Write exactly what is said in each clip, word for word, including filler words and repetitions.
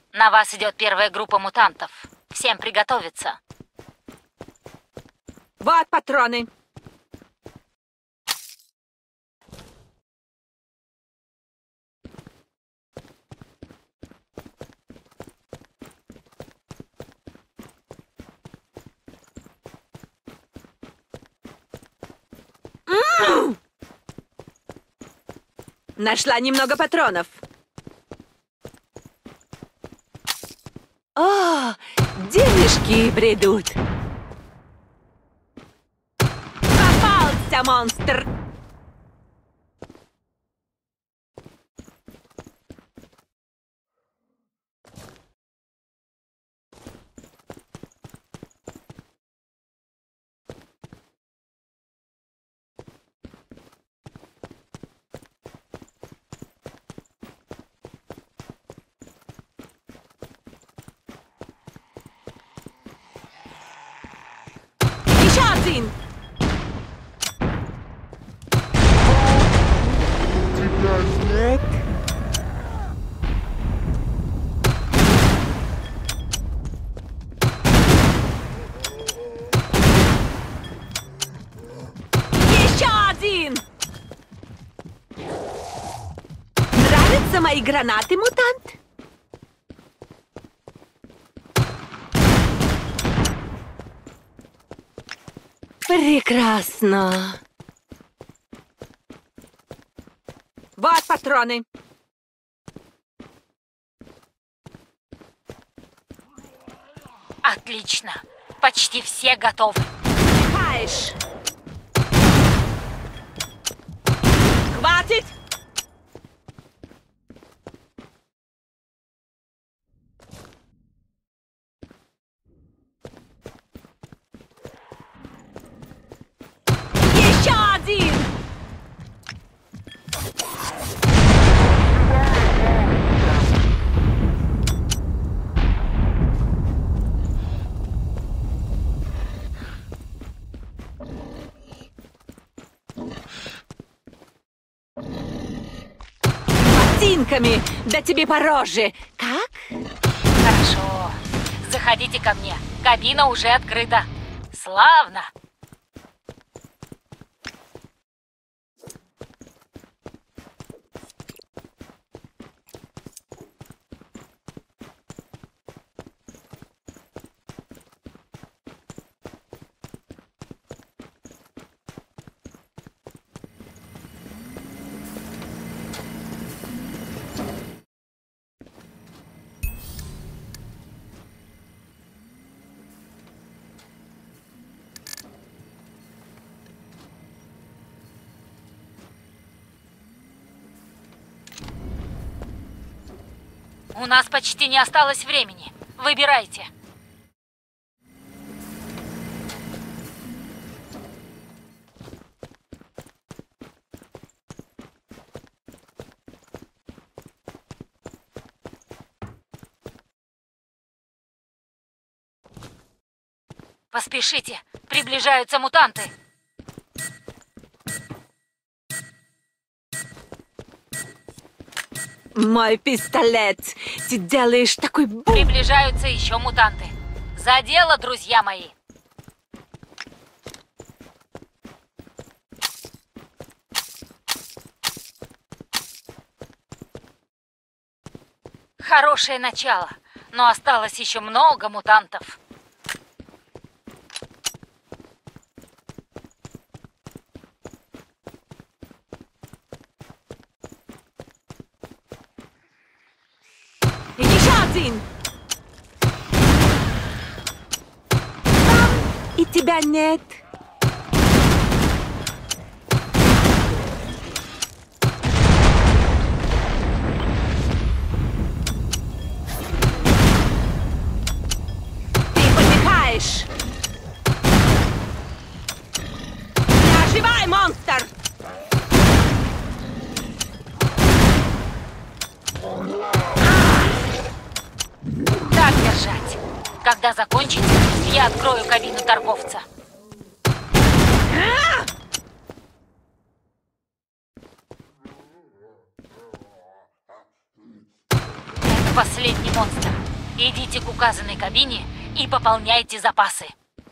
На вас идет первая группа мутантов. Всем приготовиться. Вот патроны. М-м-м! Нашла немного патронов. О, денежки бредут. Попался, монстр! Еще один! Тебя нет? Еще один! Нравятся мои гранаты, мутант? Прекрасно. Вот патроны. Отлично. Почти все готовы. Хаешь. Хватит! Еще один! Ботинками! Да тебе по роже! Как? Хорошо. Заходите ко мне. Кабина уже открыта. Славно. У нас почти не осталось времени. Выбирайте. Поспешите. Приближаются мутанты. Мой пистолет! Ты делаешь такой бум! Приближаются еще мутанты. За дело, друзья мои. Хорошее начало, но осталось еще много мутантов. Еще один! Там и тебя нет. Ты подыхаешь. Не оживай, монстр! Так держать. Когда закончите, я открою кабину торговца. Это последний монстр. Идите к указанной кабине и пополняйте запасы.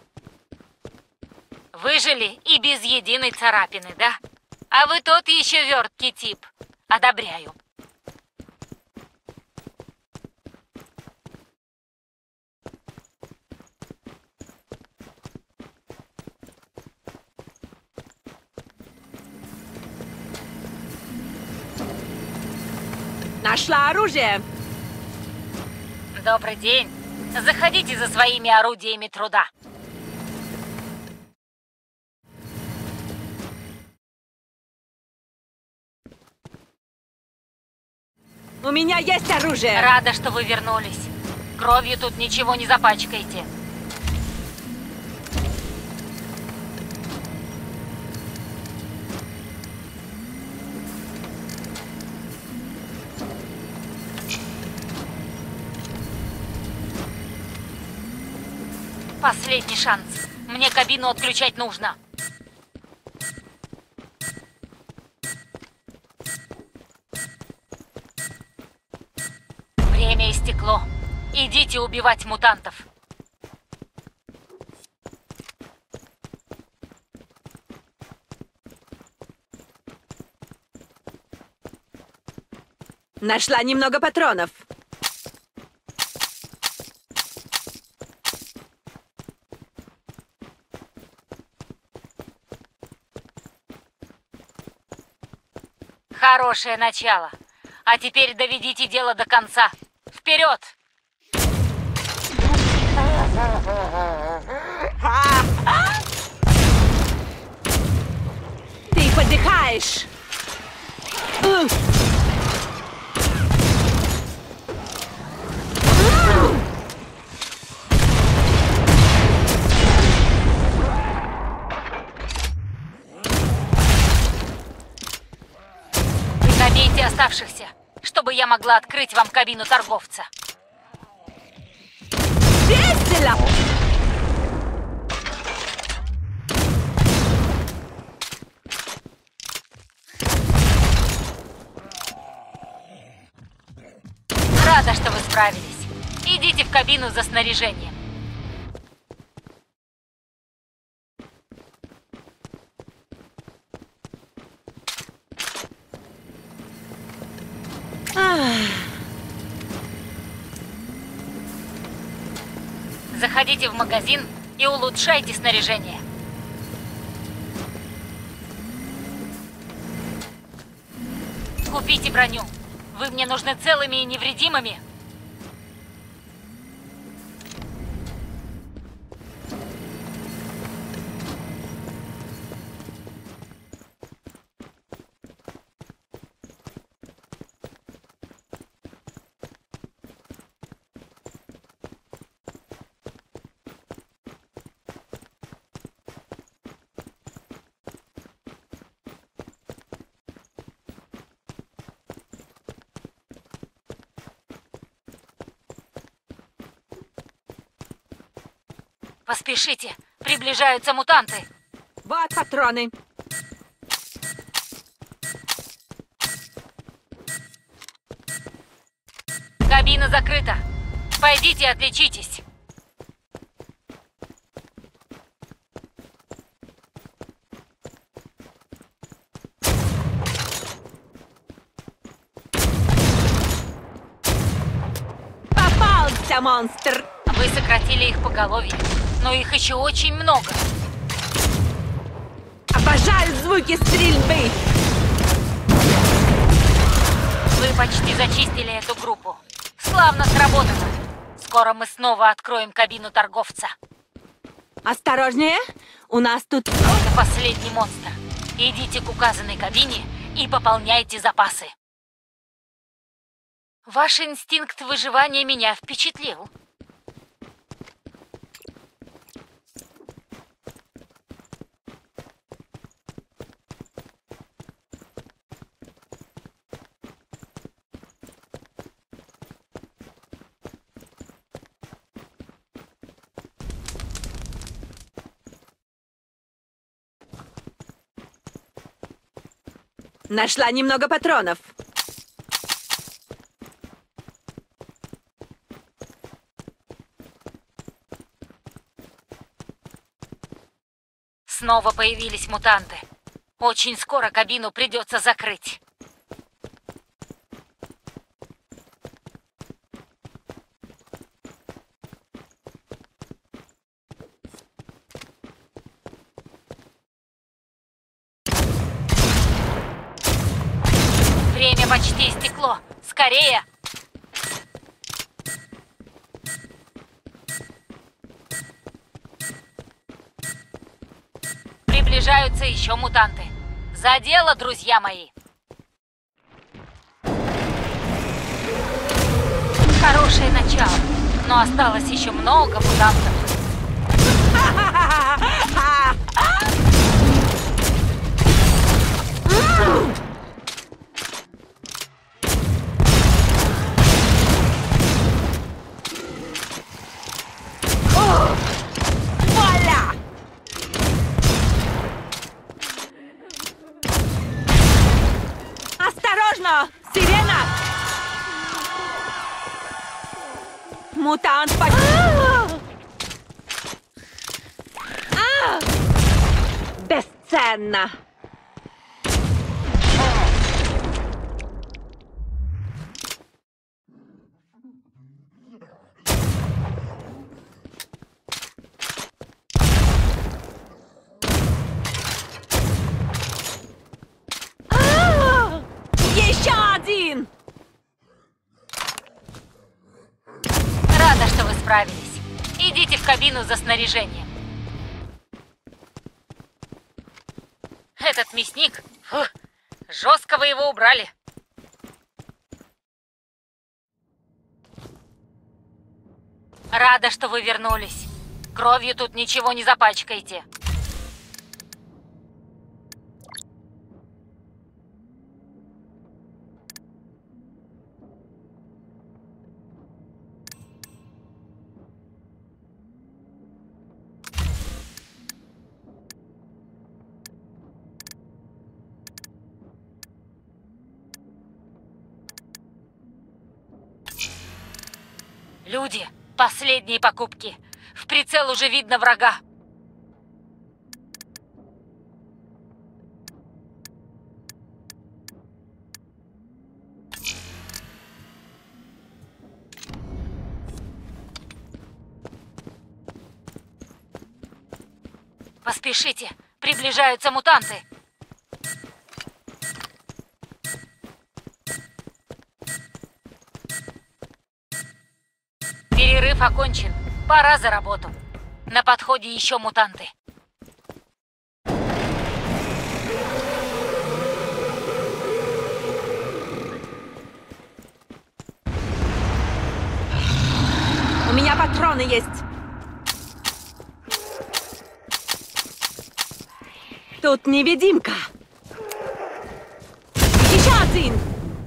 Выжили и без единой царапины, да? А вы тот еще верткий тип. Одобряю. Нашла оружие. Добрый день. Заходите за своими орудиями труда. У меня есть оружие. Рада, что вы вернулись. Кровью тут ничего не запачкаете. Последний шанс. Мне кабину отключать нужно. Время истекло. Идите убивать мутантов. Нашла немного патронов. Хорошее начало. А теперь доведите дело до конца. Вперед! Ты подыхаешь. Ух. Добейте оставшихся, чтобы я могла открыть вам кабину торговца. Весело! Рада, что вы справились. Идите в кабину за снаряжением. Заходите в магазин и улучшайте снаряжение. Купите броню. Вы мне нужны целыми и невредимыми. Поспешите, приближаются мутанты. Вот патроны. Кабина закрыта. Пойдите, отличитесь. Попался, монстр. Вы сократили их поголовье, но их еще очень много. Обожаю звуки стрельбы. Вы почти зачистили эту группу. Славно сработано. Скоро мы снова откроем кабину торговца. Осторожнее, у нас тут... Это последний монстр. Идите к указанной кабине и пополняйте запасы. Ваш инстинкт выживания меня впечатлил. Нашла немного патронов. Снова появились мутанты. Очень скоро кабину придется закрыть. Время почти истекло. Скорее! Приближаются еще мутанты. За дело, друзья мои! Хорошее начало, но осталось еще много мутантов. Осторожно! Сирена! Мутант почти... Бесценно! Еще один! Рада, что вы справились. Идите в кабину за снаряжением. Этот мясник... Фух, жестко вы его убрали. Рада, что вы вернулись. Кровью тут ничего не запачкаете. Люди, последние покупки. В прицел уже видно врага. Поспешите, приближаются мутанты. Перерыв окончен. Пора за работу. На подходе еще мутанты. У меня патроны есть. Тут невидимка. Еще один.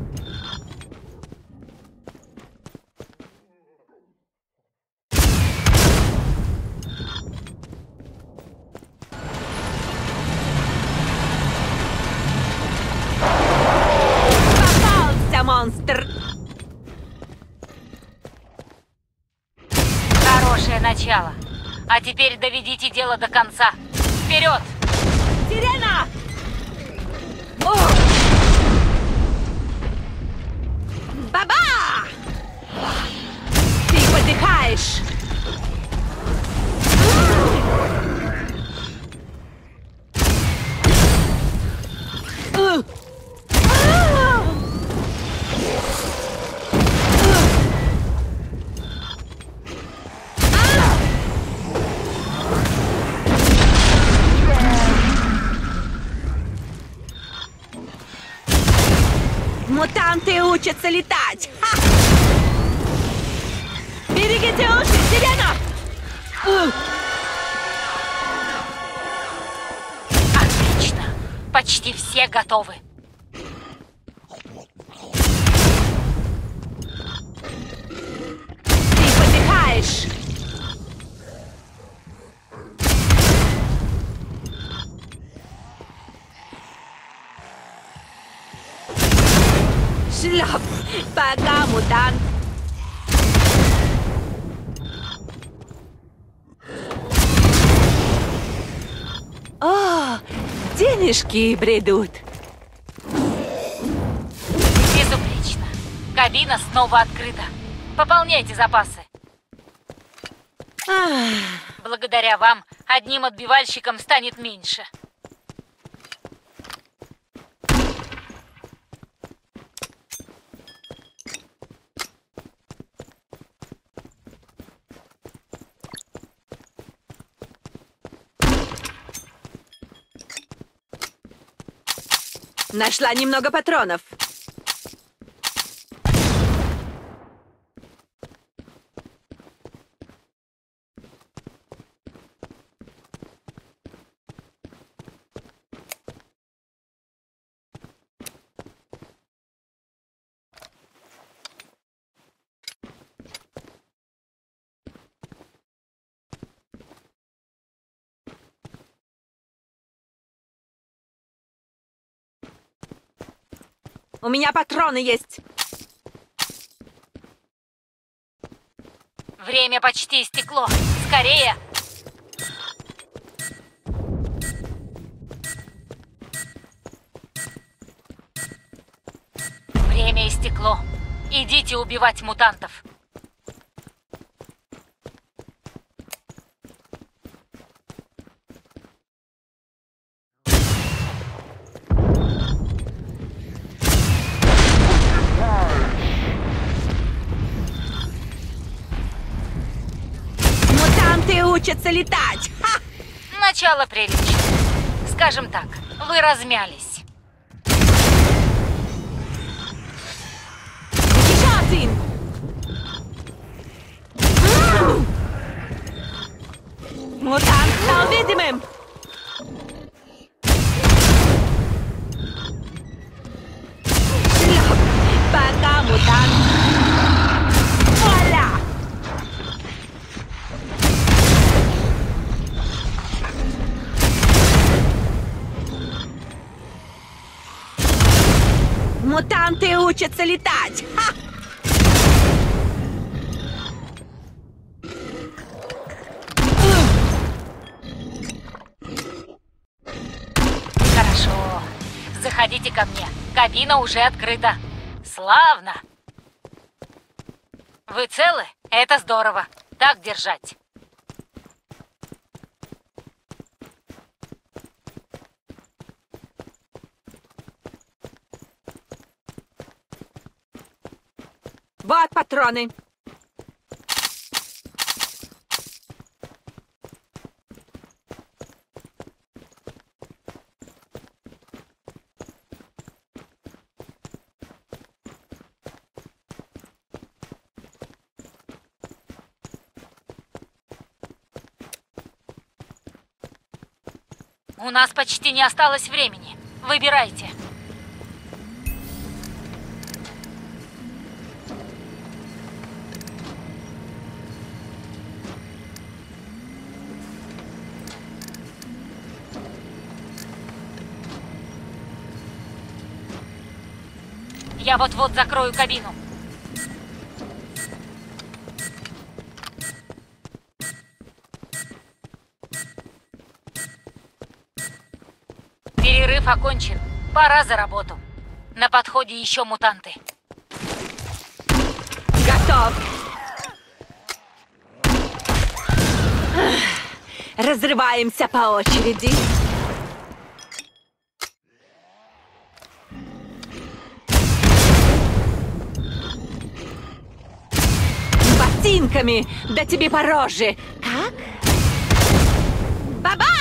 Монстр! Хорошее начало. А теперь доведите дело до конца. Вперед! Сирена! О! Баба! Ты подыхаешь! Uh! Мутанты учатся летать! Ха! Берегите уши, Сирена! У! Отлично! Почти все готовы. Ты подыхаешь! Шляп! Пока, мутант! О! Денежки бредут. Безупречно. Кабина снова открыта. Пополняйте запасы. Ах, Благодаря вам одним отбивальщиком станет меньше. нашла немного патронов. У меня патроны есть. Время почти истекло. Скорее! Время истекло. Идите убивать мутантов. Мутанты учатся летать. Ха! Начало прилично. Скажем так, вы размялись. Еще один. М! Мутант стал видимым. Шлеп. Пока, мутант. Вуаля! Мутанты учатся летать. Ха! Хорошо. Заходите ко мне. Кабина уже открыта. Славно. Вы целы? Это здорово. Так держать. Вот патроны. У нас почти не осталось времени. Выбирайте. Я вот-вот закрою кабину. Перерыв окончен. Пора за работу. На подходе еще мутанты. Готов. Разрываемся по очереди. Ботинками, да тебе по роже. Как? Баба!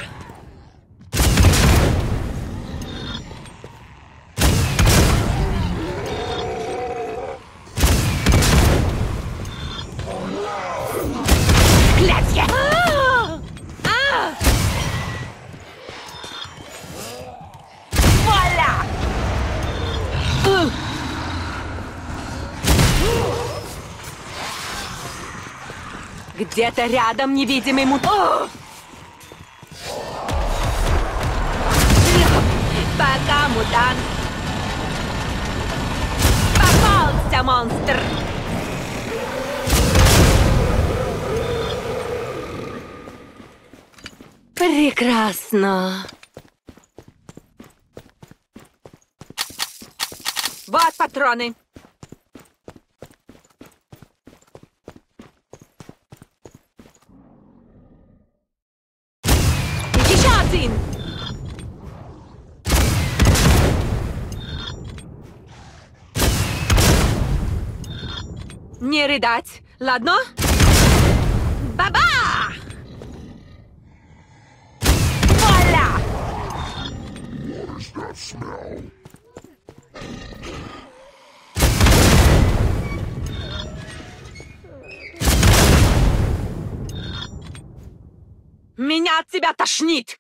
Клятье! А! А! Вуаля! Ух! Где-то рядом невидимый мут... О! Шлеп! Пока, мутант! Попался, монстр! Прекрасно! патроны. Еще один. Не рыдать, ладно? Баба! Вуаля! Меня от тебя тошнит!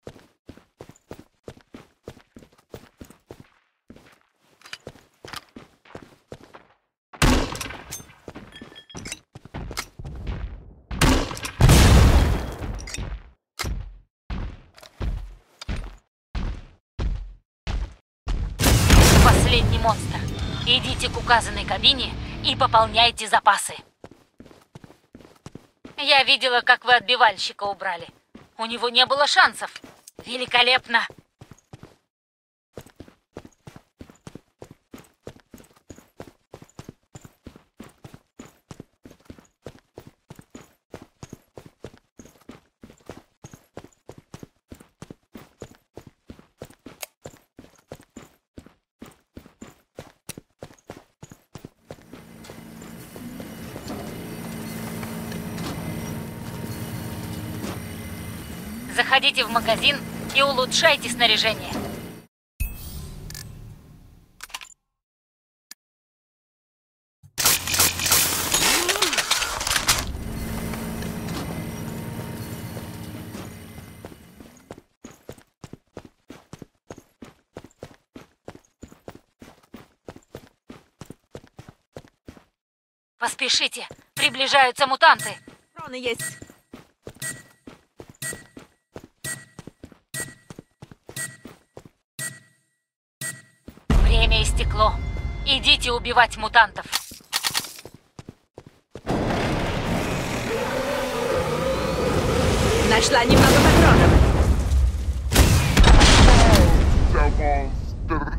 Последний монстр. Идите к указанной кабине и пополняйте запасы. Я видела, как вы отбивальщика убрали. У него не было шансов. Великолепно! Заходите в магазин и улучшайте снаряжение. Поспешите, приближаются мутанты. Патроны есть. Время истекло. Идите убивать мутантов. Нашла немного патронов. The monster.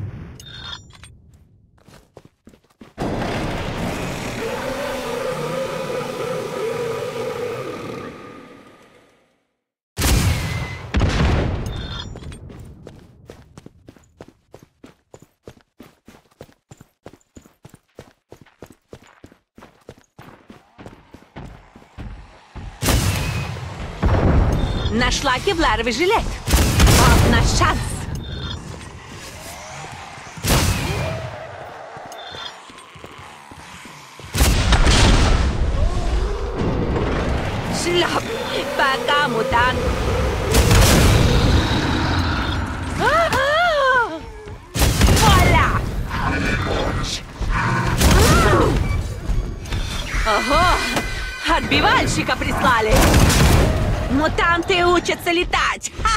Нашла кевларовый жилет. Вот наш шанс. Шлеп. Пока, мутант. А-а! Вуаля! Ого! Отбивальщика прислали! Мутанты учатся летать! Ха!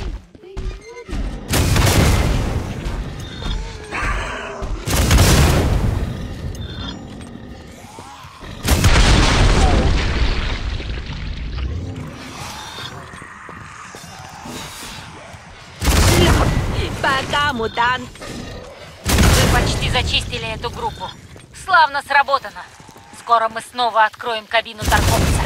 Пока, мутант! Вы почти зачистили эту группу. Славно сработано. Скоро мы снова откроем кабину торговца.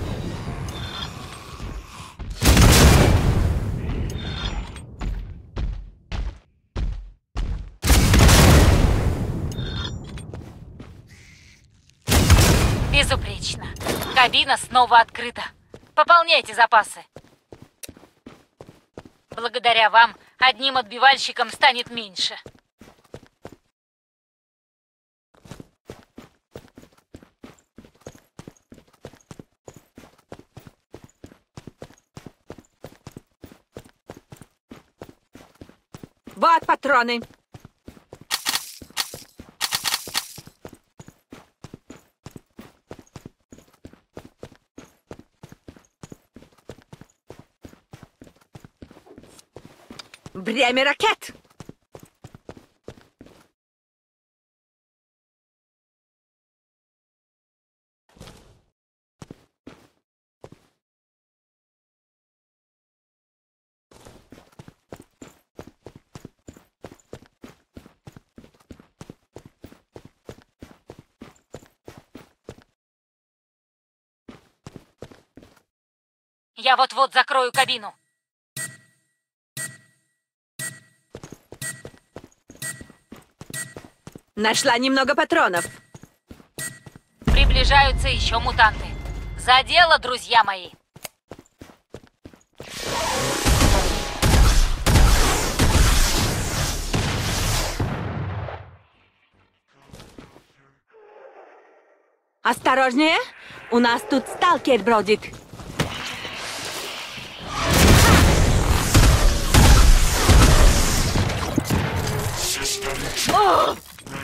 Безупречно. Кабина снова открыта. Пополняйте запасы. Благодаря вам одним отбивальщиком станет меньше. Вот патроны. Время ракет! Я вот-вот закрою кабину. Нашла немного патронов. Приближаются еще мутанты. За дело, друзья мои. Осторожнее! У нас тут сталкер бродит. О!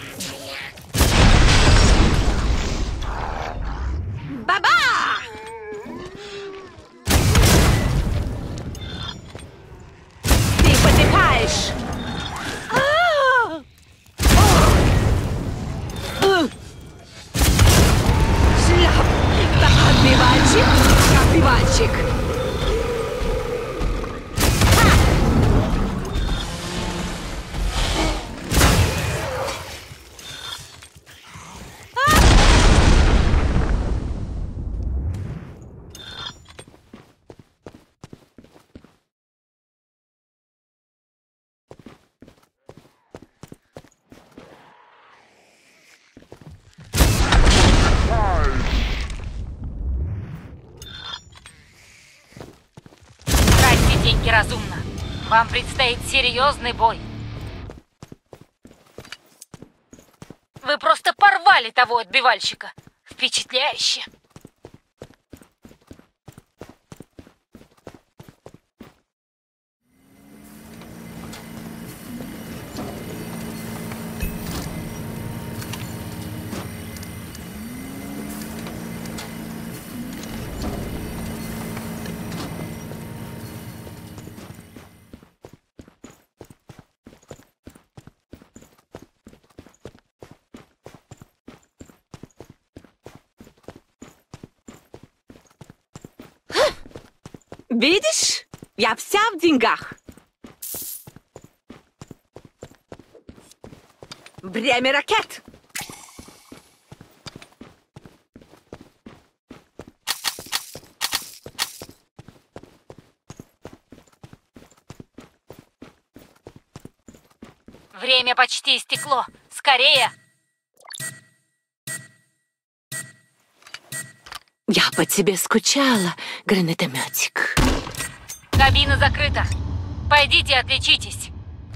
Баба! Ты подыхаешь! А! О! Шляп! Отбивальщик! Отбивальщик! Тратьте деньги разумно. Вам предстоит серьезный бой. Вы просто порвали того отбивальщика. Впечатляюще. Видишь? Я вся в деньгах. Время ракет. Время почти истекло. Скорее! Я по тебе скучала, гранатометик. Кабина закрыта. Пойдите отличитесь.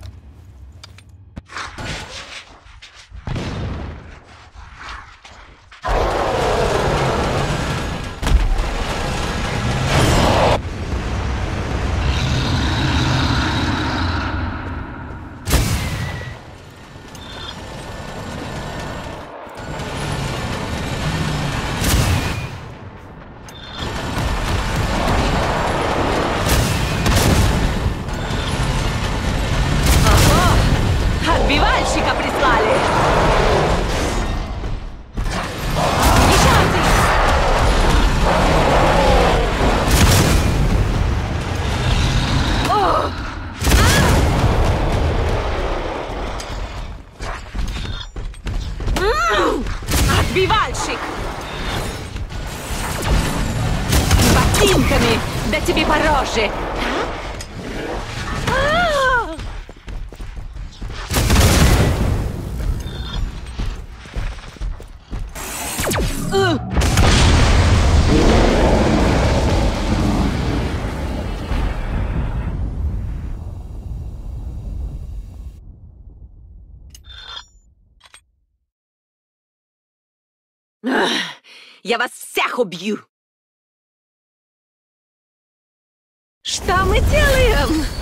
Отбивальщика прислали. Еще один. О! М! Отбивальщик. Ботинками, да тебе по роже. А? Uh. Ах, я вас всех убью! Что мы делаем?